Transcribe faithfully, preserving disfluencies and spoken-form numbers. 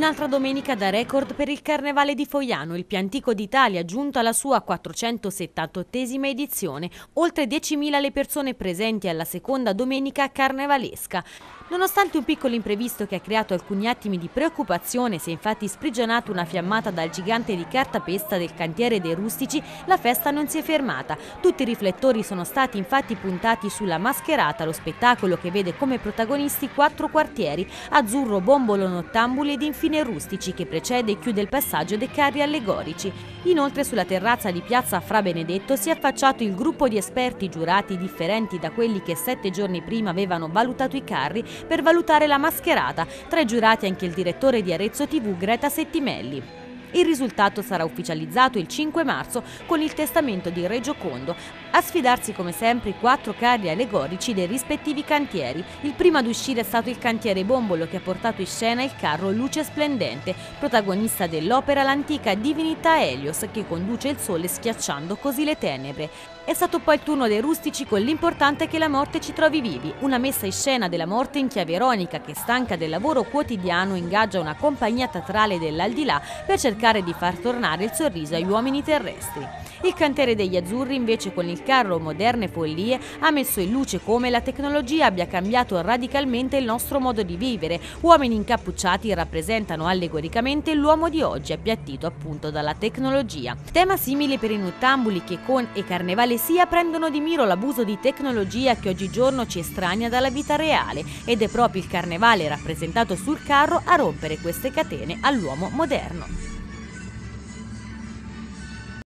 Un'altra domenica da record per il Carnevale di Fogliano, il più antico d'Italia, giunto alla sua quattrocentosettantottesima edizione. Oltre diecimila le persone presenti alla seconda domenica carnevalesca. Nonostante un piccolo imprevisto che ha creato alcuni attimi di preoccupazione, si è infatti sprigionata una fiammata dal gigante di cartapesta del cantiere dei Rustici, la festa non si è fermata. Tutti i riflettori sono stati infatti puntati sulla Mascherata, lo spettacolo che vede come protagonisti quattro quartieri: Azzurro, Bombolo, Nottambuli ed infine Rustici, che precede e chiude il passaggio dei carri allegorici. Inoltre sulla terrazza di piazza Fra Benedetto si è affacciato il gruppo di esperti giurati differenti da quelli che sette giorni prima avevano valutato i carri per valutare la Mascherata. Tra i giurati anche il direttore di Arezzo tivù Greta Settimelli. Il risultato sarà ufficializzato il cinque marzo con il testamento di Re Giocondo. A sfidarsi come sempre i quattro carri allegorici dei rispettivi cantieri. Il primo ad uscire è stato il cantiere Bombolo, che ha portato in scena il carro Luce Splendente, protagonista dell'opera l'antica divinità Helios, che conduce il sole schiacciando così le tenebre. È stato poi il turno dei Rustici con L'importante è che la morte ci trovi vivi, una messa in scena della morte in chiave ironica che, stanca del lavoro quotidiano, ingaggia una compagnia teatrale dell'aldilà per cercare di far tornare il sorriso agli uomini terrestri. Il cantiere degli Azzurri invece, con il carro Moderne Follie, ha messo in luce come la tecnologia abbia cambiato radicalmente il nostro modo di vivere. Uomini incappucciati rappresentano allegoricamente l'uomo di oggi, appiattito appunto dalla tecnologia. Tema simile per i Nottambuli, che con E Carnevale sia prendono di miro l'abuso di tecnologia che oggigiorno ci estranea dalla vita reale, ed è proprio il Carnevale rappresentato sul carro a rompere queste catene all'uomo moderno.